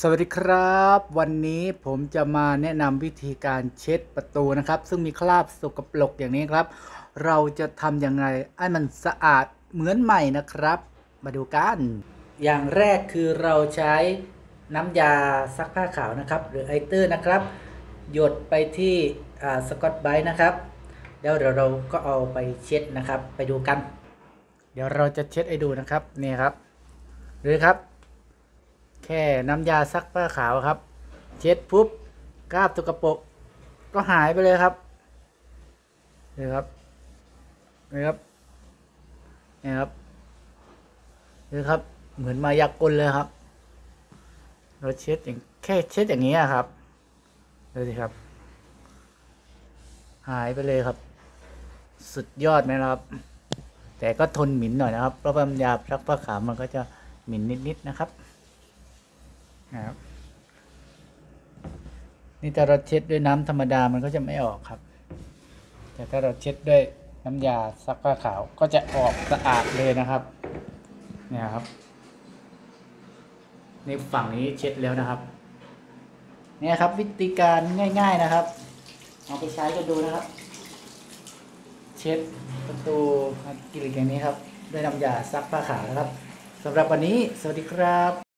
สวัสดีครับวันนี้ผมจะมาแนะนำวิธีการเช็ดประตูนะครับซึ่งมีคราบสกปรกอย่างนี้ครับเราจะทำยังไงให้มันสะอาดเหมือนใหม่นะครับมาดูกันอย่างแรกคือเราใช้น้ำยาซักผ้าขาวนะครับหรือไอเตอร์นะครับหยดไปที่สกอตไบรท์นะครับแล้วเดี๋ยวเราก็เอาไปเช็ดนะครับไปดูกันเดี๋ยวเราจะเช็ดให้ดูนะครับนี่ครับหรือครับแค่น้ำยาซักผ้าขาวครับเช็ดปุ๊บคราบสกปรกก็หายไปเลยครับนี่ครับนี่ครับนี่ครับนี่ครับเหมือนมายากลเลยครับเราเช็ดอย่างแค่เช็ดอย่างนี้ครับดูสิครับหายไปเลยครับสุดยอดไหมครับแต่ก็ทนหมิ่นหน่อยนะครับเพราะน้ำยาซักผ้าขาวมันก็จะหมิ่นนิดๆนะครับนี่ถ้าเราเช็ดด้วยน้ำธรรมดามันก็จะไม่ออกครับแต่ถ้าเราเช็ดด้วยน้ำยาซักผ้าขาวก็จะออกสะอาดเลยนะครับเนี่ยครับในฝั่งนี้เช็ดแล้วนะครับเนี่ยครับวิธีการง่ายๆนะครับเอาไปใช้กันดูนะครับเช็ดประตูกิริอย่างนี้ครับด้วยน้ำยาซักผ้าขาวนะครับสำหรับวันนี้สวัสดีครับ